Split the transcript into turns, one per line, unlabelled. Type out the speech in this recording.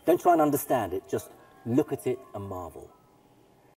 Don't try and understand it, just look at it and marvel.